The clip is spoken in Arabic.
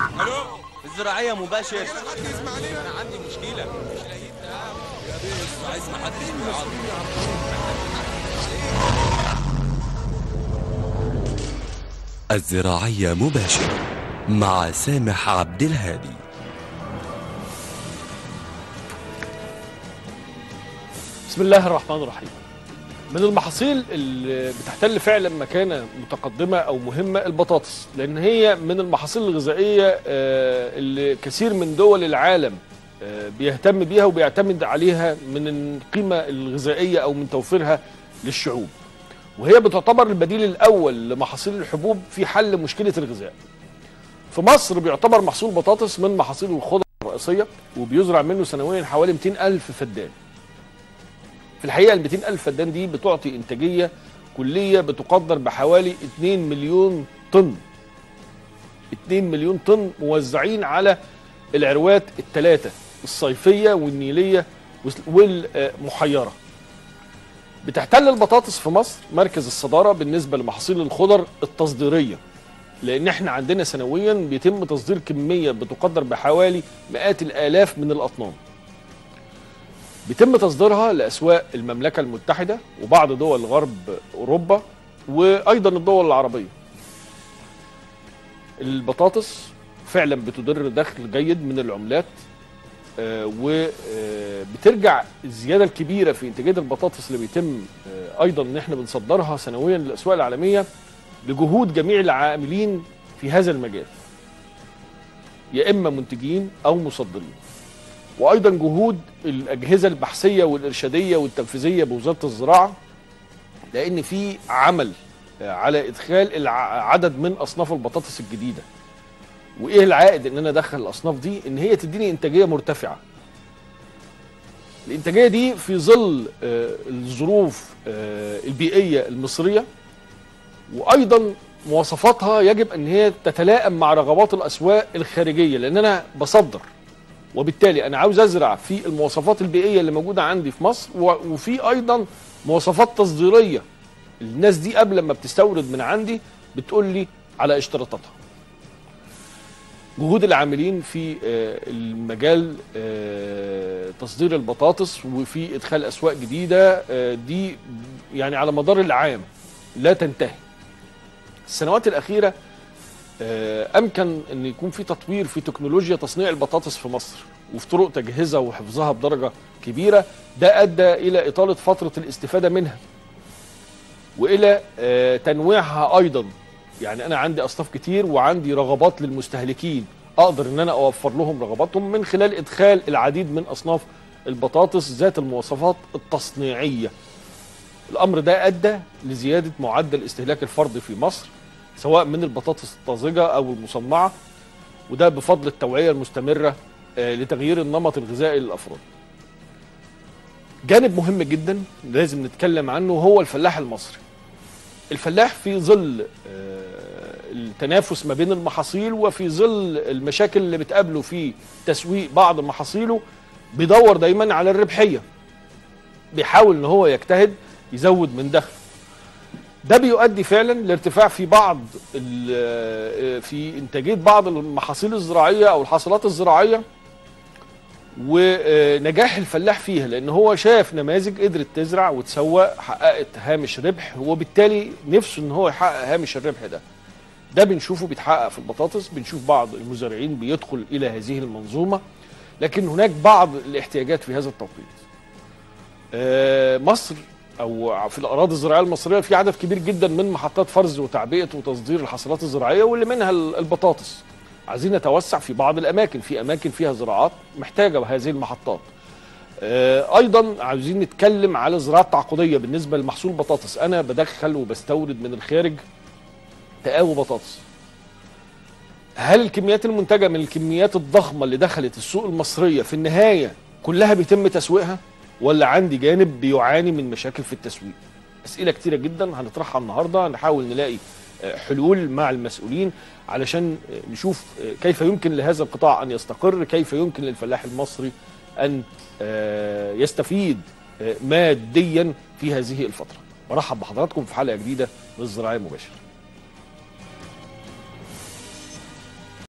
الو الزراعية مباشر. حد يسمعني؟ انا عندي مشكله مش لاقيين يا بيه عايز ما حدش يعاطي. الزراعية مباشر مع سامح عبد الهادي. بسم الله الرحمن الرحيم. من المحاصيل اللي بتحتل فعلا مكانة متقدمة أو مهمة البطاطس، لأن هي من المحاصيل الغذائية اللي كثير من دول العالم بيهتم بيها وبيعتمد عليها من القيمة الغذائية أو من توفيرها للشعوب، وهي بتعتبر البديل الأول لمحاصيل الحبوب في حل مشكلة الغذاء. في مصر بيعتبر محصول البطاطس من محاصيل الخضر الرئيسية، وبيزرع منه سنويا حوالي 200,000 فدان. في الحقيقة ال 200,000 فدان دي بتعطي إنتاجية كلية بتقدر بحوالي 2 مليون طن. 2 مليون طن موزعين على العروات الثلاثة، الصيفية والنيلية والمحيرة. بتحتل البطاطس في مصر مركز الصدارة بالنسبة لمحاصيل الخضر التصديرية، لأن احنا عندنا سنويا بيتم تصدير كمية بتقدر بحوالي مئات الآلاف من الأطنان. بيتم تصديرها لأسواق المملكة المتحدة وبعض دول غرب أوروبا وأيضا الدول العربية. البطاطس فعلا بتدر دخل جيد من العملات، وبترجع الزيادة الكبيرة في إنتاجية البطاطس اللي بيتم أيضا إن احنا بنصدرها سنويا للأسواق العالمية لجهود جميع العاملين في هذا المجال، يا إما منتجين أو مصدرين، وأيضا جهود الأجهزة البحثية والإرشادية والتنفيذية بوزارة الزراعة، لأن في عمل على إدخال عدد من أصناف البطاطس الجديدة. وإيه العائد إن أنا أدخل الأصناف دي؟ إن هي تديني إنتاجية مرتفعة. الإنتاجية دي في ظل الظروف البيئية المصرية، وأيضا مواصفاتها يجب أن هي تتلائم مع رغبات الأسواق الخارجية، لأن أنا بصدر، وبالتالي أنا عاوز أزرع في المواصفات البيئية اللي موجودة عندي في مصر، وفي أيضا مواصفات تصديرية. الناس دي قبل ما بتستورد من عندي بتقول لي على اشتراطاتها. جهود العاملين في المجال تصدير البطاطس وفي إدخال أسواق جديدة دي يعني على مدار العام لا تنتهي. السنوات الأخيرة أمكن أن يكون في تطوير في تكنولوجيا تصنيع البطاطس في مصر وفي طرق تجهيزها وحفظها بدرجة كبيرة. ده أدى إلى إطالة فترة الاستفادة منها وإلى تنويعها أيضا. يعني أنا عندي أصناف كتير وعندي رغبات للمستهلكين، أقدر أن أنا أوفر لهم رغباتهم من خلال إدخال العديد من أصناف البطاطس ذات المواصفات التصنيعية. الأمر ده أدى لزيادة معدل استهلاك الفرد في مصر، سواء من البطاطس الطازجة أو المصنعة، وده بفضل التوعية المستمرة لتغيير النمط الغذائي للأفراد. جانب مهم جدا لازم نتكلم عنه هو الفلاح المصري. الفلاح في ظل التنافس ما بين المحاصيل وفي ظل المشاكل اللي بتقابله في تسويق بعض محاصيله بيدور دايما على الربحية، بيحاول ان هو يجتهد يزود من دخله. ده بيؤدي فعلا لارتفاع في انتاجيه بعض المحاصيل الزراعيه او الحاصلات الزراعيه، ونجاح الفلاح فيها، لان هو شاف نماذج قدرت تزرع وتسوق حققت هامش ربح، وبالتالي نفسه ان هو يحقق هامش الربح ده. ده بنشوفه بيتحقق في البطاطس، بنشوف بعض المزارعين بيدخل الى هذه المنظومه، لكن هناك بعض الاحتياجات في هذا التوقيت. مصر او في الاراضي الزراعيه المصريه في عدد كبير جدا من محطات فرز وتعبئه وتصدير الحاصلات الزراعيه، واللي منها البطاطس. عايزين نتوسع في بعض الاماكن، في اماكن فيها زراعات محتاجه هذه المحطات. ايضا عايزين نتكلم على الزراعه التعاقديه بالنسبه لمحصول البطاطس. انا بدخل وبستورد من الخارج تقاوي بطاطس. هل الكميات المنتجه من الكميات الضخمه اللي دخلت السوق المصريه في النهايه كلها بيتم تسويقها، ولا عندي جانب بيعاني من مشاكل في التسويق؟ أسئلة كتيرة جدا هنطرحها النهاردة، نحاول نلاقي حلول مع المسؤولين علشان نشوف كيف يمكن لهذا القطاع أن يستقر، كيف يمكن للفلاح المصري أن يستفيد ماديا في هذه الفترة. برحب بحضراتكم في حلقة جديدة من الزراعية مباشر.